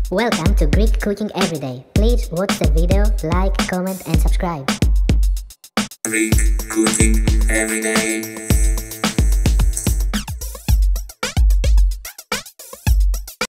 Welcome to Greek Cooking Everyday. Please watch the video, like, comment and subscribe. Greek cooking every day.